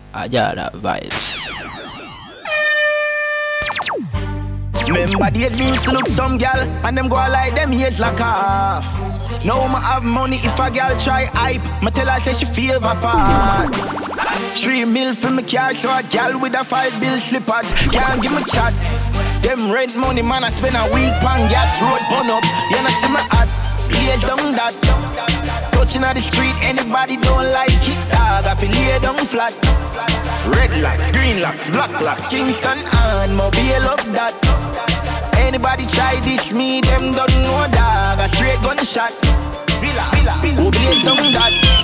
Yeah, that vibes. Remember the me used to look some gal and them go like them years like off. Now I have money if a gal try hype. Me tell her say she favor fat. 3 mil for me car so a gal with a 5 bill slippers can't give me chat. Them rent money man I spend a week on gas road burn up. You know see me hot, lay down that. Touching on the street anybody don't like it dog. I feel lay down flat. Red locks, green locks, black locks, Kingston and Mobile up that. Anybody try this me, them don't know dog. A straight gunshot. Who blaze down that?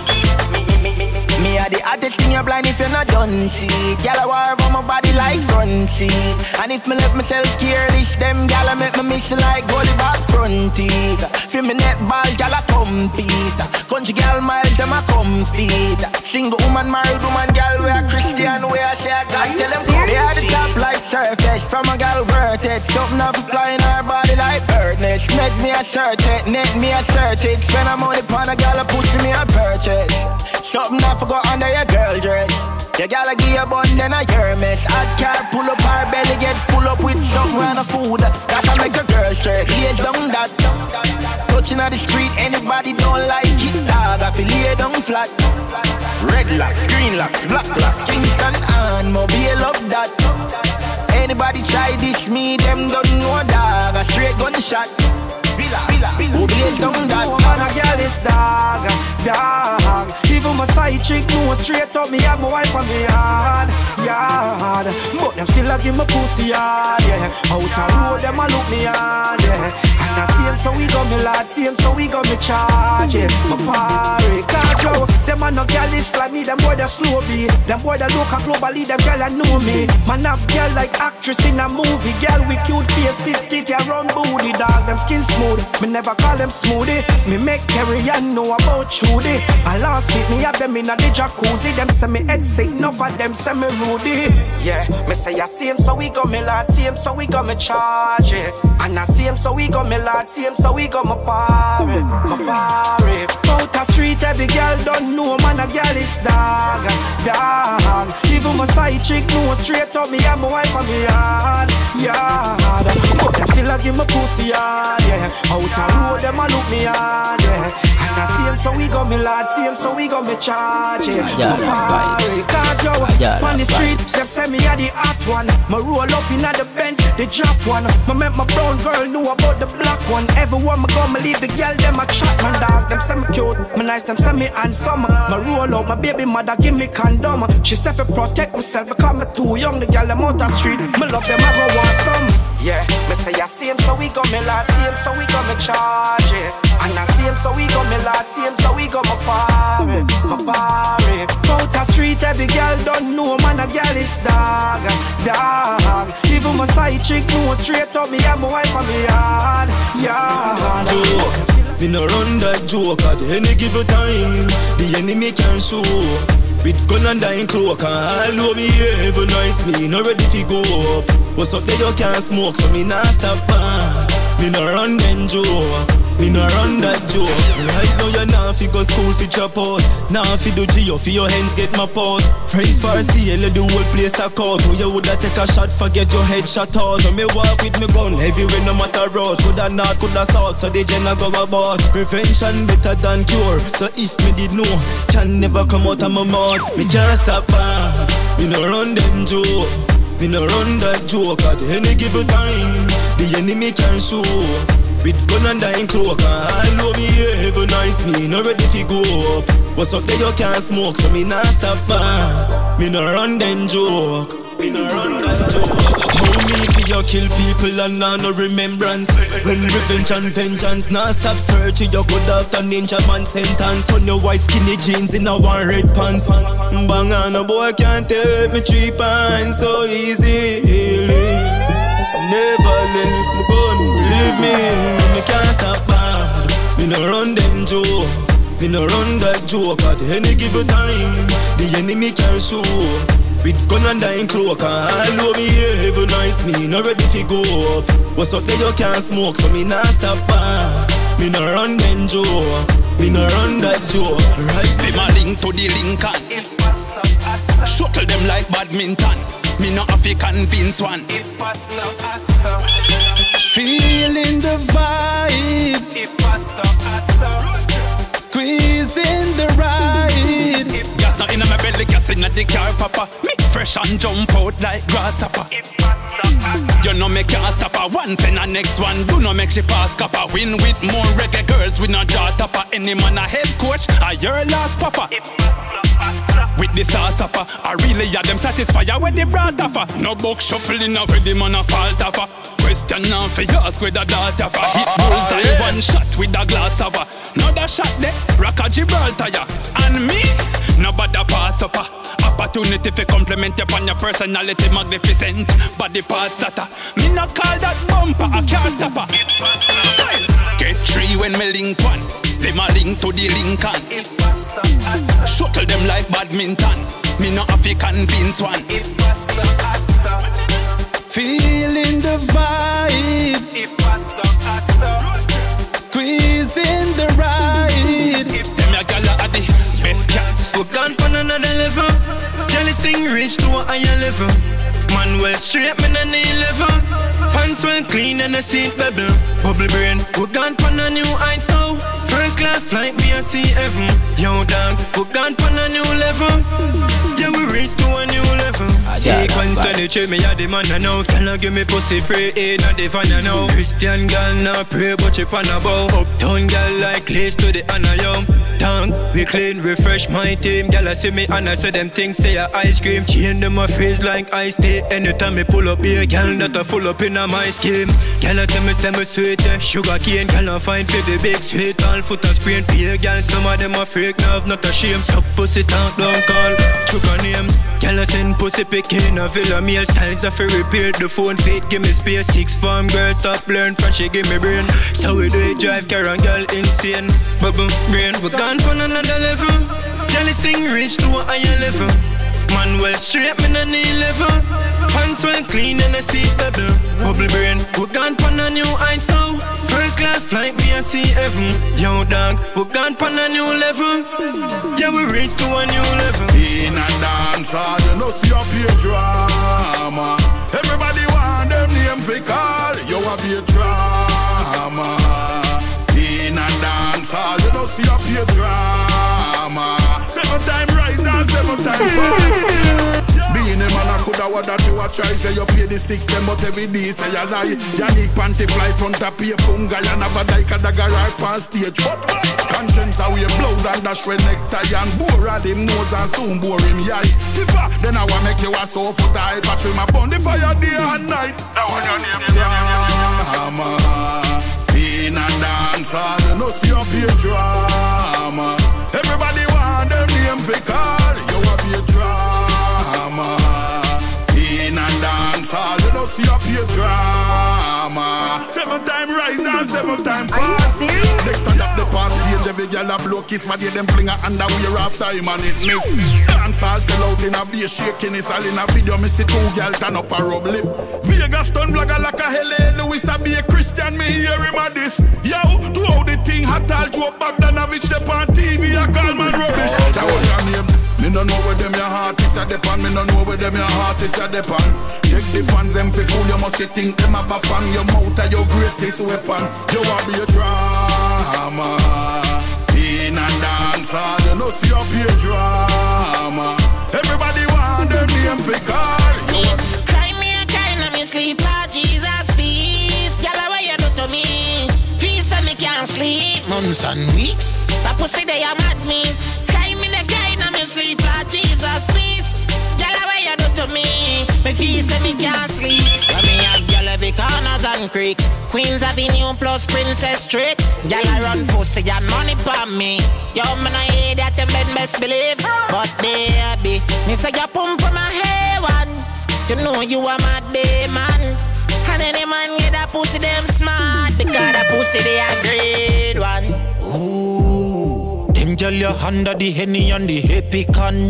Me are the hottest thing, you're blind if you're not done see. Gyal a war for my body like front seat. And if me let myself careless, them gyal a make me miss like goalie back front teeth. Feel me net ball, gyal a compete. Country gyal miles, them a compete. Single woman, married woman, gyal we a Christian, we a say a God. Tell them they are the top like surface. From a gyal worth it. Something off flying her body like birdness. Meds me a search it, net me a search it. Spend a money upon a gyal a pussy me a purchase. Something I forgot under your girl dress. You gotta give your bun, then a Hermes. Hot car, pull up her belly, get full up with something and a food. That'll make a girl stress. Lay down that. Touching on the street, anybody don't like it dog. I feel lay down flat. Red locks, green locks, black locks, Kingston and Mobile up that. Anybody try this me, them don't know dog. A straight gunshot. Who blaze down that? Man a girl is dog. Even my side chick know straight up me have my wife on me yard. But them still a give me pussy hard, yeah. Out a road them a look me hard, yeah. And I see him so we got me lad, see him so we got me charge, yeah. My party, cause yo, them a no girl is like me, them boy they slow beat. Them boy they look a globally, them girl a know me. Man have girl like actress in a movie. Girl with cute face, tit, yeah, round booty, dog. Them skin smooth, me never call them smoothie. Me make Kerry and know about Trudy. I last week me have them in a the jacuzzi. Them say me head sick, enough of them say me rudy. Yeah, me say I see him so we got me lad, see him so we got me charge it. And I see him so we got me lad, see him so we got my party. Out the street every girl don't know man a girl is dog. Even my side chick know straight up me and my wife on me yard. But them still a give me pussy hard, yeah. Out the road them a look me hard, yeah. And I see him so we got me lad, see him so we got me charge, yeah. Cause yo, on the street, them say me a the hot one. Me roll up in the Benz, the drop one. Me make my brown girl know about the black one. Everyone me go, me leave the girl, them a chat man dog. Them say me cute, me nice, them say me handsome. Me roll out, my baby mother give me condom. She say fi protect myself because me too young. The girl them out the street, me love them, I go want some. Yeah, me say I see him so we got me lad, see him so we got me charge it. And I see him so we got me lad, see him so we got my party. Out the street every girl don't know man a girl is dog. Even my side chick know straight up me and my wife on me yard. Me no run that joke at any given time. The enemy can show with gun and dying cloak. And all me ever nice, me no ready fi go up. What's up there you can't smoke, so me nah stop me no run them joke, me no run that joke. Right now you nah fi go school fi drop out. Nah fi do Geo fi your hands get my pot. Friends for CL the whole place a cut. Who you woulda take a shot forget your head shot out. So me walk with me gun everywhere no matter road. Coulda not coulda south so the gen a go about. Prevention better than cure. So if me did know can never come out of my mouth. Me can't stop me no run them joke. Me no run that joke at any given time. The enemy can show with gun and dying cloak. I know me ever nice, me no ready fi go up. What's up there you can't smoke, so me nah stop me no run them joke. Me no run that joke. How me fi you kill people and nah no remembrance. When revenge and vengeance nah stop searching, you good after ninja man sentence. On your white skinny jeans in a one red pants. Bang on a boy can't take me cheap and so easy. Never left my gun, believe me, me can't stop bad. Me no run them joke, me no run that joke at any given time. The enemy can show with gun and dying cloak. I know me ever nice, me no ready fi go up. What's up there you can't smoke, so me nah stop bad. Me no run them joke, me no run that joke. Right, them a link to the Lincoln. Shuttle them badminton. Me no have to convince one. If I so, feeling the vibes. if I so, squeezing the ride. Gas not in my belly, gas in the car, papa. Me fresh and jump out like grasshopper. if I You know me can't stop her. Once in the next one, do not make she pass copper. Win with more reggae girls, we not jaw topper. Any man a head coach, a your last papa. With the sauce upper, I really had them satisfied with the brought offer. No book shuffling up with the man a fault offer. Question now for you ask with a dart offer. Hit bullseye, one shot with a glass offer. Another shot there, rock a Gibraltar ya. And me, nobody pass upper. Opportunity for compliment upon your personality magnificent. Body parts sata. Me no call that bumper a car stopper. Get three when me link one. Them a link to the Lincoln. Shuttle them like badminton. Me no have to convince one. Feeling the vibes. Squeezing the ride. Them a gala at the best catch. We gone on another level. Jealous thing reach to a higher level. Man well straight, man on the level. Pants well clean and a seat bubble. Bubble brain. We gone on a new heights now. First class flight, me a see heaven. Yo dog, we gone on a new level. Yeah, we reach to a new level. Sequence to the tree, me a the man now. Can I give me pussy free, ain't not the fan now. Christian girl now pray, but she pan a bow. Uptown girl like lace to the honor, yo. Dog, we clean, refresh my team. Girl I see me and I say them things, say a ice cream. Chain them my face like ice tea. Anytime me pull up here, girl that I full up in a my scheme. Girl I tell me say me sweet, sugar cane. Girl I find for the big sweet. All foot a sprain, pale girl. Some of them a freak, now not a shame. Suck pussy talk, don't call, chook a name. Girl I send pussy picking a villa meal. Styles a fi repair the phone feet. Give me space, 6 farm girl. Stop learn from she give me brain. So we do it drive Karen girl insane. Bubble brain, we gone on another level. Girl this thing reach to a higher level. Man well straight, man on the level. Pants well clean and a seat bubble. Bubble brain, we gone on a new heights now. First class flight, me a see heaven. Yo dog, we gone on a new level. Yeah, we reach to a new level. In a dance hall, you know see up your drama. Everybody want them name fi call. You a be a drama. In a dance hall, you know see up your drama. 7 time rise and 7 time fall. Being a man, I coulda what that you a try. Say you pay the 6 them, but every day say you lie. Yannick panty fly front a pay punga. You never like a dagger right on stage. Conscience a wear blouse and dash with necktie and bore at him nose and soon bore him eye. If then I want make you a so foot high. Patch with my bun the fire day and night. That one your name. Drama. In a dance hall, you know see up your drama. Everybody want them name fi call. You a be a drama. In a dance hall, you know see up your drama. 7 time rise and 7 time fall. Next stand up the past stage, every girl a blow kiss. My day them fling a underwear after him and it miss. Dance hall sell out in a bass shaking. It's all in a video, me see 2 girl turn up a rub lip. Vegas stun vlogger like a Helen Lewis a be a Christian, me hear him a this. Yo, to how the thing hot all Joe Bogdanovich step on TV, I call man rubbish. That was your name. Me no know where them your heart is at the pan. Me no know where them your heart is at the pan. Take the fans them fi fool. You must think them a bafang. Your mouth are your greatest weapon. You a be a drama. In a dance hall, you know see up your drama. Everybody want them name fi call. You a be a cry me a kind of me sleep, Lord Jesus peace. Girl, what you do to me? Feast and me can't sleep. Months and weeks, that pussy they a mad me. Cry me the kind of me sleep, Lord Jesus peace. Girl, what you do to me? Me feast and me can't sleep. Got me a girl every corners and creek. Queens Avenue plus Princess Street. Girl, I run pussy and money for me. Yo, man, I hear that them men best believe. But baby, me say you pump from my hair one. You know you a mad baby man. And any man get that pussy them smart. Because that pussy they a grade one. Ooh, them girl you under the Henny and the happy can.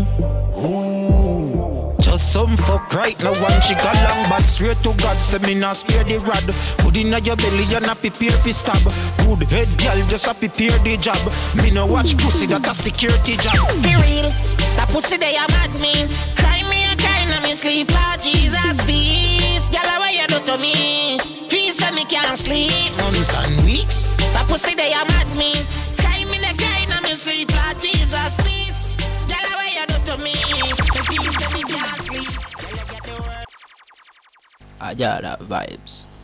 Ooh, just some fuck right now one she got long but straight to God. Say me not spare the rod. Put in your belly and a prepare for stab. Good head girl just a prepare the job. Me no watch pussy that a security job. For real, that pussy they a mad me. Cry me a kind of sleep, Lord Jesus, peace. Girl, what you do to me? Feast and me can't sleep. Months and weeks, that pussy they are mad me. Cry me the cry, now me sleep, Lord Jesus, peace. Girl, what you do to me? Feast and me can't sleep. Yeah, that vibes.